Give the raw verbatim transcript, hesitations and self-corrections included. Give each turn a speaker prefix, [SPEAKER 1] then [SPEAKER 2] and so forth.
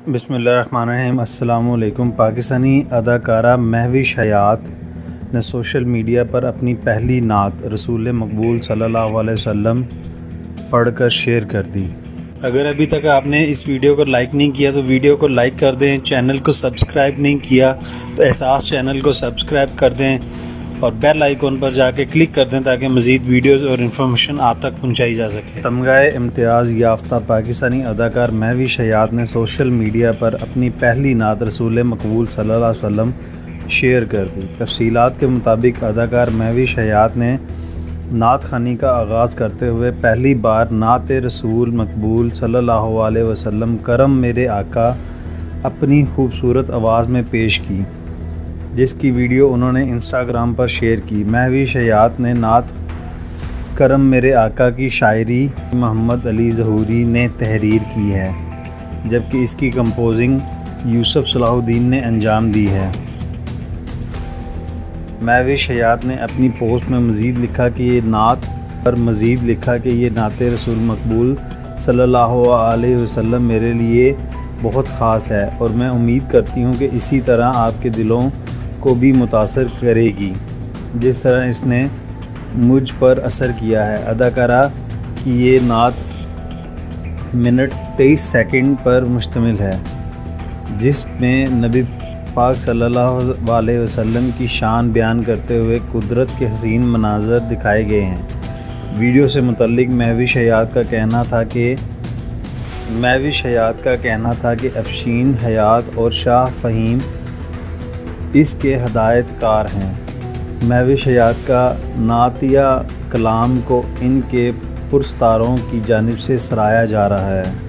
[SPEAKER 1] बिस्मिल्लाहिर्रहमानिर्रहीम। अस्सलामुअलैकुम। पाकिस्तानी अदाकारा महविश हयात ने सोशल मीडिया पर अपनी पहली नात रसूल मकबूल सल्लल्लाहु अलैहि वसल्लम पढ़कर शेयर कर दी। अगर अभी तक आपने इस वीडियो को लाइक नहीं किया तो वीडियो को लाइक कर दें। चैनल को सब्सक्राइब नहीं किया तो एहसास चैनल को सब्सक्राइब कर दें और बेल आइकॉन पर जाके क्लिक कर दें ताकि मज़ीद वीडियोस और इन्फॉर्मेशन आप तक पहुंचाई जा सके। तमगाए इम्तियाज़ याफ्ता पाकिस्तानी अदाकार महविश हयात ने सोशल मीडिया पर अपनी पहली नात रसूल मकबूल सल्लल्लाहु अलैहि वसल्लम शेयर कर दी। तफसीलात के मुताबिक अदाकार महविश हयात ने नात खानी का आगाज़ करते हुए पहली बार नात रसूल मकबूल सल्लल्लाहु अलैहि वसल्लम करम मेरे आका अपनी खूबसूरत आवाज़ में पेश की, जिसकी वीडियो उन्होंने इंस्टाग्राम पर शेयर की। महविश हयात ने नात करम मेरे आका की शायरी मोहम्मद अली ज़हूरी ने तहरीर की है, जबकि इसकी कंपोजिंग यूसुफ सलाहुद्दीन ने अंजाम दी है। महविश हयात ने अपनी पोस्ट में मज़ीद लिखा कि ये नात पर मज़ीद लिखा कि ये नात रसूल मकबूल सल्लल्लाहु अलैहि वसल्लम मेरे लिए बहुत ख़ास है और मैं उम्मीद करती हूँ कि इसी तरह आपके दिलों को भी मुतासर करेगी जिस तरह इसने मुझ पर असर किया है। अदाकारा की ये नात मिनट तेईस सेकंड पर मुश्तमिल है, जिसमें नबी पाक सल्लल्लाहु अलैहि वसल्लम की शान बयान करते हुए कुदरत के हसीन मनाज़र दिखाए गए हैं। वीडियो से मुतल्लिक महविश हयात का कहना था कि महविश हयात का कहना था कि अफशीन हयात और शाह फ़हीम इसके हदायतकार हैं। महविश हयात का नातिया कलाम को इनके पुरस्तारों की जानिब से सराहा जा रहा है।